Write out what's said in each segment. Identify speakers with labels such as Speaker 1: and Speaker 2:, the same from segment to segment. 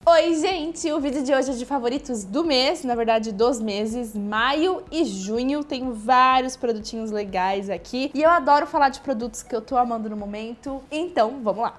Speaker 1: Oi, gente! O vídeo de hoje é de favoritos do mês, na verdade dos meses, maio e junho. Tenho vários produtinhos legais aqui e eu adoro falar de produtos que eu tô amando no momento, então vamos lá!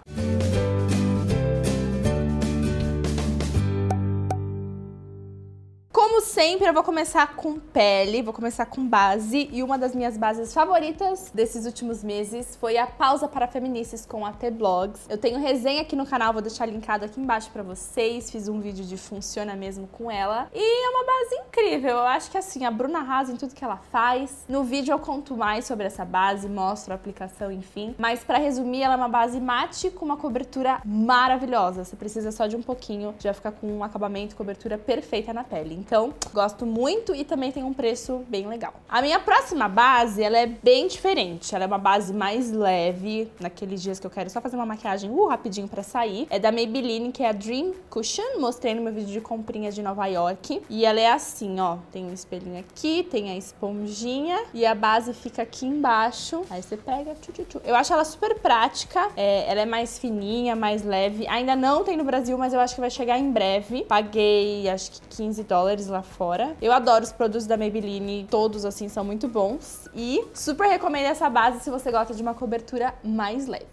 Speaker 1: Como sempre, eu vou começar com pele, vou começar com base, e uma das minhas bases favoritas desses últimos meses foi a Pausa para Feminices com a T-Blogs. Eu tenho resenha aqui no canal, vou deixar linkado aqui embaixo pra vocês, fiz um vídeo de funciona mesmo com ela, e é uma base incrível. Eu acho que assim, a Bruna arrasa em tudo que ela faz. No vídeo eu conto mais sobre essa base, mostro a aplicação, enfim, mas pra resumir, ela é uma base mate com uma cobertura maravilhosa. Você precisa só de um pouquinho, já fica com um acabamento e cobertura perfeita na pele. Então, gosto muito e também tem um preço bem legal. A minha próxima base, ela é bem diferente. Ela é uma base mais leve, naqueles dias que eu quero só fazer uma maquiagem rapidinho pra sair. É da Maybelline, que é a Dream Cushion. Mostrei no meu vídeo de comprinhas de Nova York. E ela é assim, ó. Tem um espelhinho aqui, tem a esponjinha e a base fica aqui embaixo. Aí você pega, Eu acho ela super prática. Ela é mais fininha, mais leve. Ainda não tem no Brasil, mas eu acho que vai chegar em breve. Paguei, acho que $15 lá fora. Eu adoro os produtos da Maybelline, todos assim são muito bons e super recomendo essa base se você gosta de uma cobertura mais leve.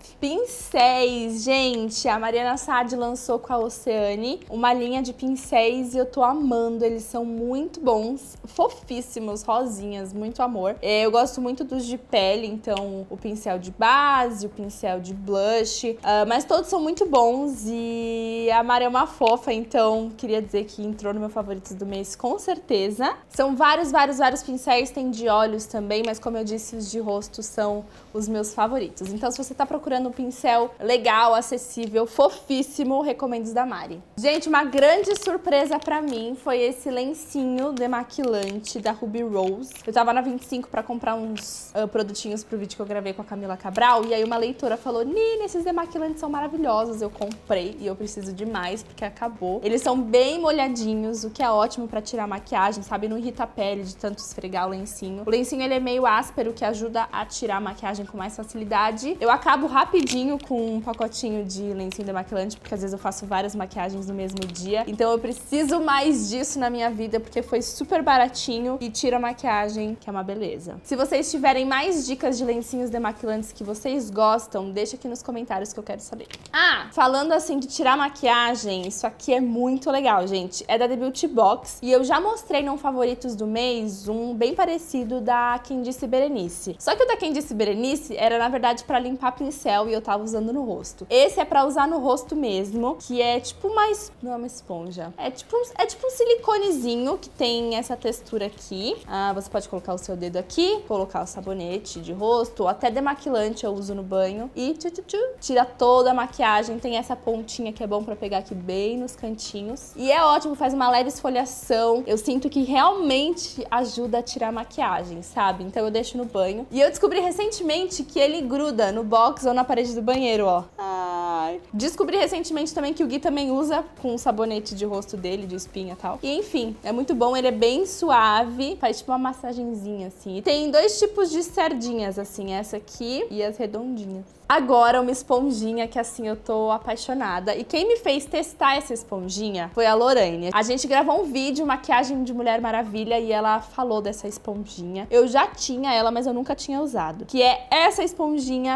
Speaker 1: Pincéis, gente, a Mariana Sade lançou com a Oceane uma linha de pincéis e eu tô amando, eles são muito bons, fofíssimos, rosinhas, muito amor. Eu gosto muito dos de pele, então o pincel de base, o pincel de blush, mas todos são muito bons e a Mari é uma fofa, então queria dizer que entrou no meu favoritos do mês com certeza. São vários pincéis, tem de olhos também, mas como eu disse, os de rosto são os meus favoritos. Então se você tá procurando um pincel legal, acessível, fofíssimo, recomendo os da Mari. Gente, uma grande surpresa pra mim foi esse lencinho demaquilante da Ruby Rose. Eu tava na 25 pra comprar uns produtinhos pro vídeo que eu gravei com a Camila Cabral, e aí uma leitora falou: Nina, esses demaquilantes são maravilhosos. Eu comprei e eu preciso de mais porque acabou. Eles são bem molhadinhos, o que é ótimo pra tirar maquiagem, sabe? Não irrita a pele de tanto esfregar o lencinho. O lencinho, ele é meio áspero, o que ajuda a tirar a maquiagem com mais facilidade. Eu acabo rapidinho com um pacotinho de lencinho demaquilante, porque às vezes eu faço várias maquiagens no mesmo dia. Então eu preciso mais disso na minha vida, porque foi super baratinho e tira a maquiagem, que é uma beleza. Se vocês tiverem mais dicas de lencinhos demaquilantes que vocês gostam, deixa aqui nos comentários que eu quero saber. Ah, falando assim de tirar maquiagem, isso aqui é muito legal, gente. É da The Beauty Box e eu já mostrei no favoritos do mês um bem parecido da Quem Disse Berenice. Só que o da Quem Disse Berenice era na verdade pra limpar pincel e eu tava usando no rosto. Esse é pra usar no rosto mesmo, que é tipo não é uma esponja. É tipo um siliconezinho que tem essa textura aqui. Você pode colocar o seu dedo aqui, colocar o sabonete de rosto, ou até demaquilante eu uso no banho e tira toda a maquiagem. Tem essa pontinha que é bom pra pegar aqui bem nos cantinhos. E é ótimo, faz uma leve esfoliação. Eu sinto que realmente ajuda a tirar a maquiagem, sabe? Então eu deixo no banho. E eu descobri recentemente que ele gruda no box ou na parede do banheiro, ó. Ai. Descobri recentemente também que o Gui também usa com o sabonete de rosto dele, de espinha e tal. E enfim, é muito bom, ele é bem suave, faz tipo uma massagenzinha assim. E tem dois tipos de sardinhas, assim, essa aqui e as redondinhas. Agora uma esponjinha que assim eu tô apaixonada. E quem me fez testar essa esponjinha foi a Lorraine. A gente gravou um vídeo, maquiagem de Mulher Maravilha, e ela falou dessa esponjinha. Eu já tinha ela, mas eu nunca tinha usado. Que é essa esponjinha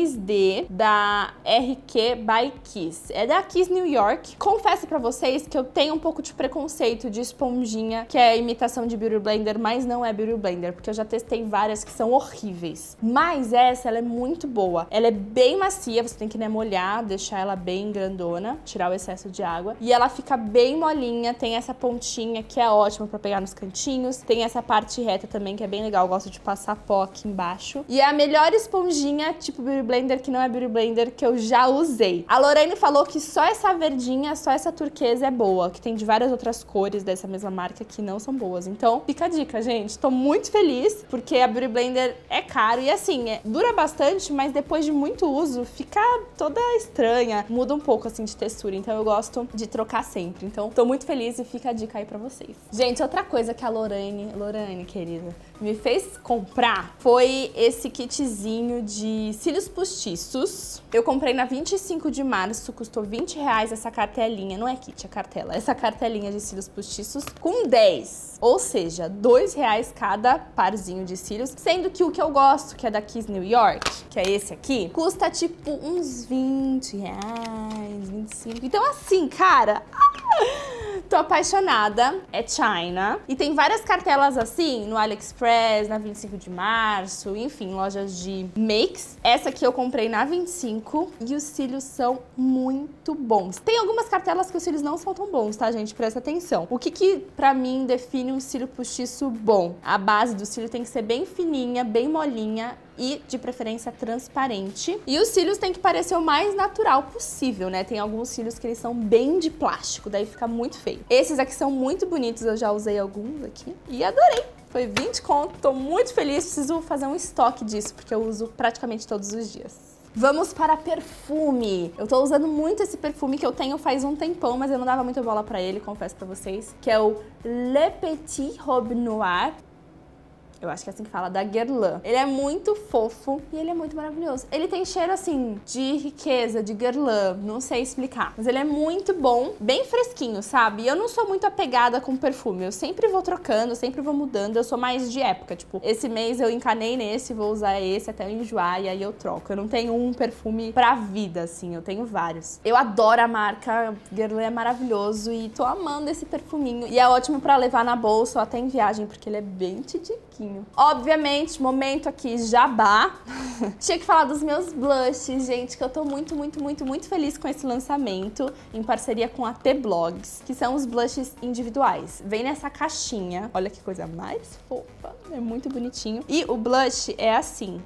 Speaker 1: 3D da RQ by Kiss. É da Kiss New York. Confesso pra vocês que eu tenho um pouco de preconceito de esponjinha, que é imitação de Beauty Blender, mas não é Beauty Blender, porque eu já testei várias que são horríveis. Mas ela é muito boa. Ela é bem macia, você tem que, né, molhar, deixar ela bem grandona, tirar o excesso de água. E ela fica bem molinha, tem essa pontinha que é ótima pra pegar nos cantinhos. Tem essa parte reta também, que é bem legal, eu gosto de passar pó aqui embaixo. E é a melhor esponjinha, tipo Beauty Blender, que não é Beauty Blender, que eu já usei. A Lorraine falou que só essa verdinha, só essa turquesa é boa, que tem de várias outras cores dessa mesma marca que não são boas. Então, fica a dica, gente. Tô muito feliz, porque a Beauty Blender é caro e assim, dura bastante, mas depois de muito uso, fica toda estranha, muda um pouco assim de textura, então eu gosto de trocar sempre. Então tô muito feliz e fica a dica aí pra vocês. Gente, outra coisa que a Lorane, querida, me fez comprar foi esse kitzinho de cílios postiços. Eu comprei na 25 de março, custou R$20 essa cartelinha, não é kit, é cartela, essa cartelinha de cílios postiços com 10, ou seja, R$2 cada parzinho de cílios, sendo que o que eu gosto, que é da Kiss New York, que é esse aqui, custa tipo uns R$20, 25. Então assim, cara, tô apaixonada, é China. E tem várias cartelas assim no AliExpress, na 25 de março, enfim, lojas de makes. Essa aqui eu comprei na 25 e os cílios são muito bons. Tem algumas cartelas que os cílios não são tão bons, tá, gente? Presta atenção. O que pra mim define um cílio postiço bom? A base do cílio tem que ser bem fininha, bem molinha e, de preferência, transparente. E os cílios tem que parecer o mais natural possível, né? Tem alguns cílios que eles são bem de plástico, daí fica muito feio. Esses aqui são muito bonitos, eu já usei alguns aqui e adorei. Foi 20 conto, tô muito feliz, preciso fazer um estoque disso, porque eu uso praticamente todos os dias. Vamos para perfume. Eu tô usando muito esse perfume que eu tenho faz um tempão, mas eu não dava muita bola pra ele, confesso pra vocês, que é o Le Petit Robe Noir. Eu acho que é assim que fala, da Guerlain. Ele é muito fofo e ele é muito maravilhoso. Ele tem cheiro, assim, de riqueza, de Guerlain, não sei explicar. Mas ele é muito bom, bem fresquinho, sabe? E eu não sou muito apegada com perfume. Eu sempre vou trocando, sempre vou mudando. Eu sou mais de época, tipo, esse mês eu encanei nesse, vou usar esse até eu enjoar e aí eu troco. Eu não tenho um perfume pra vida, assim, eu tenho vários. Eu adoro a marca, Guerlain é maravilhoso e tô amando esse perfuminho. E é ótimo pra levar na bolsa ou até em viagem, porque ele é bem tidiquinho. Obviamente, momento aqui jabá. Tinha que falar dos meus blushes, gente, que eu tô muito feliz com esse lançamento em parceria com a T-Blogs, que são os blushes individuais. Vem nessa caixinha. Olha que coisa mais fofa, é muito bonitinho. E o blush é assim,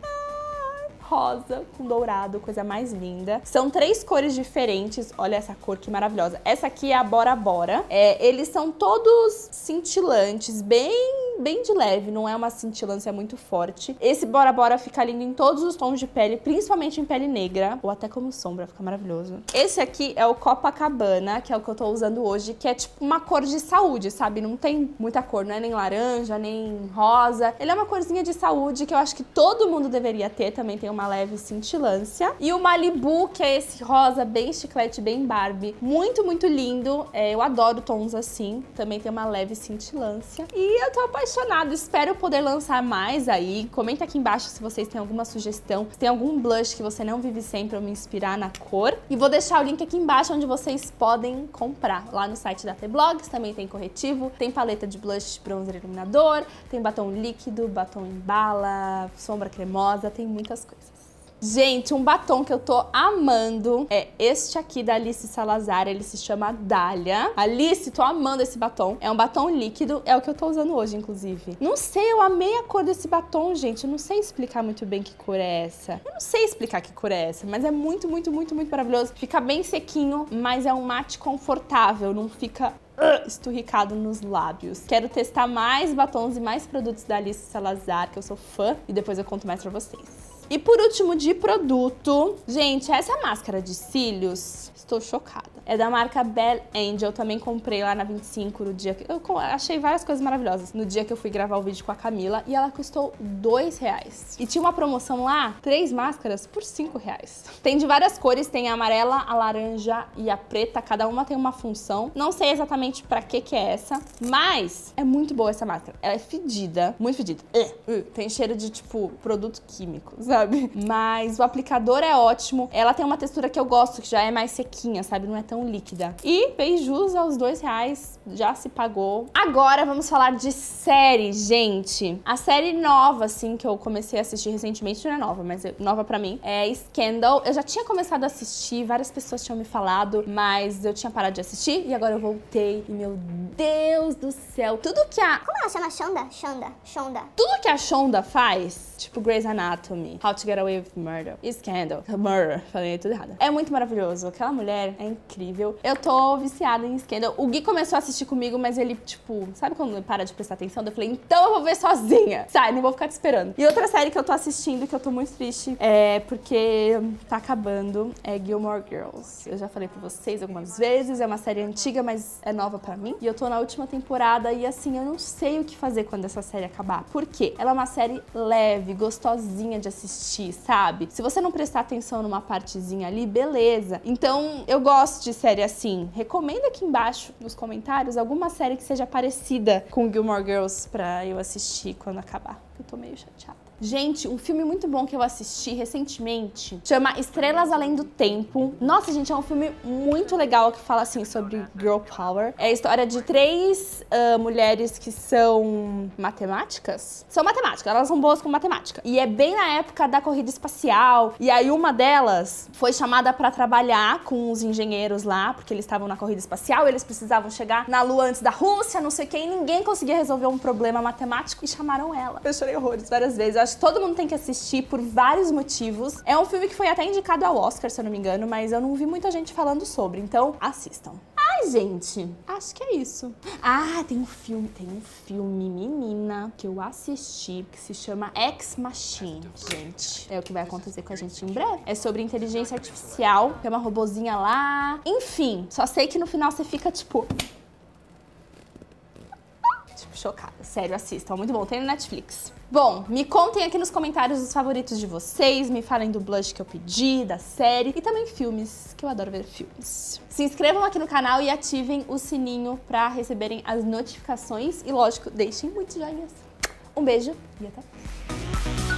Speaker 1: rosa com dourado, coisa mais linda. São 3 cores diferentes, olha essa cor que maravilhosa. Essa aqui é a Bora Bora. Eles são todos cintilantes, bem de leve, não é uma cintilância muito forte. Esse Bora Bora fica lindo em todos os tons de pele, principalmente em pele negra, ou até como sombra, fica maravilhoso. Esse aqui é o Copacabana, que é o que eu tô usando hoje, que é tipo uma cor de saúde, sabe? Não tem muita cor, não é nem laranja, nem rosa. Ele é uma corzinha de saúde que eu acho que todo mundo deveria ter, também tem uma leve cintilância. E o Malibu, que é esse rosa bem chiclete, bem Barbie, muito lindo. Eu adoro tons assim, também tem uma leve cintilância. E eu tô apaixonada, espero poder lançar mais aí. Comenta aqui embaixo se vocês têm alguma sugestão, se tem algum blush que você não vive sem pra eu me inspirar na cor. E vou deixar o link aqui embaixo onde vocês podem comprar. Lá no site da T-Blogs também tem corretivo, tem paleta de blush, bronzer, iluminador, tem batom líquido, batom em bala, sombra cremosa, tem muitas coisas. Gente, um batom que eu tô amando é este aqui da Alice Salazar, ele se chama Dália. Alice, tô amando esse batom. É um batom líquido, é o que eu tô usando hoje, inclusive. Não sei, eu amei a cor desse batom, gente. Eu não sei explicar muito bem que cor é essa. Eu não sei explicar que cor é essa, mas é muito maravilhoso. Fica bem sequinho, mas é um mate confortável, não fica esturricado nos lábios. Quero testar mais batons e mais produtos da Alice Salazar, que eu sou fã, e depois eu conto mais pra vocês. E por último, de produto, gente, essa máscara de cílios, estou chocada. É da marca Belle Angel, também comprei lá na 25 no dia que... Eu achei várias coisas maravilhosas no dia que eu fui gravar o vídeo com a Camila e ela custou R$2. E tinha uma promoção lá, 3 máscaras por R$5. Tem de várias cores, tem a amarela, a laranja e a preta, cada uma tem uma função. Não sei exatamente pra que é essa, mas é muito boa essa máscara. Ela é fedida, muito fedida. Tem cheiro de, tipo, produto químico, sabe? Mas o aplicador é ótimo. Ela tem uma textura que eu gosto, que já é mais sequinha, sabe? Não é tão líquida. E fez jus aos R$2, já se pagou. Agora vamos falar de série, gente. A série nova, assim, que eu comecei a assistir recentemente, não é nova, mas é nova pra mim, é Scandal. Eu já tinha começado a assistir, várias pessoas tinham me falado, mas eu tinha parado de assistir e agora eu voltei. E meu Deus do céu, tudo que a...
Speaker 2: Como ela chama? Shonda? Shonda.
Speaker 1: Tudo que a Shonda faz, tipo Grey's Anatomy, How to Get Away with Murder. Scandal. Murder. Falei tudo errado. É muito maravilhoso. Aquela mulher é incrível. Eu tô viciada em Scandal. O Gui começou a assistir comigo, mas ele, tipo, sabe quando ele para de prestar atenção? Eu falei, então eu vou ver sozinha. Sai, não vou ficar te esperando. E outra série que eu tô assistindo, que eu tô muito triste, é porque tá acabando, é Gilmore Girls. Eu já falei pra vocês algumas vezes, é uma série antiga, mas é nova pra mim. E eu tô na última temporada e, assim, eu não sei o que fazer quando essa série acabar. Por quê? Ela é uma série leve, gostosinha de assistir, sabe? Se você não prestar atenção numa partezinha ali, beleza. Então, eu gosto de série assim. Recomenda aqui embaixo, nos comentários, alguma série que seja parecida com Gilmore Girls pra eu assistir quando acabar. Eu tô meio chateada. Gente, um filme muito bom que eu assisti recentemente chama Estrelas Além do Tempo. Nossa, gente, é um filme muito legal que fala, assim, sobre girl power. É a história de 3 mulheres que são matemáticas. São matemáticas, elas são boas com matemática. E é bem na época da corrida espacial. E aí uma delas foi chamada pra trabalhar com os engenheiros lá, porque eles estavam na corrida espacial, eles precisavam chegar na Lua antes da Rússia, não sei o que, e ninguém conseguia resolver um problema matemático e chamaram ela. Eu chorei horrores várias vezes. Eu acho que todo mundo tem que assistir por vários motivos. É um filme que foi até indicado ao Oscar, se eu não me engano, mas eu não vi muita gente falando sobre, então assistam. Ai, gente, acho que é isso. Ah, tem um filme, menina, que eu assisti, que se chama Ex Machina. Gente, é o que vai acontecer com a gente em breve. É sobre inteligência artificial, tem uma robozinha lá. Enfim, só sei que no final você fica, tipo, chocada. Sério, assistam. Muito bom. Tem no Netflix. Bom, me contem aqui nos comentários os favoritos de vocês. Me falem do blush que eu pedi, da série. E também filmes, que eu adoro ver filmes. Se inscrevam aqui no canal e ativem o sininho pra receberem as notificações. E, lógico, deixem muitos joinhas. Um beijo e até!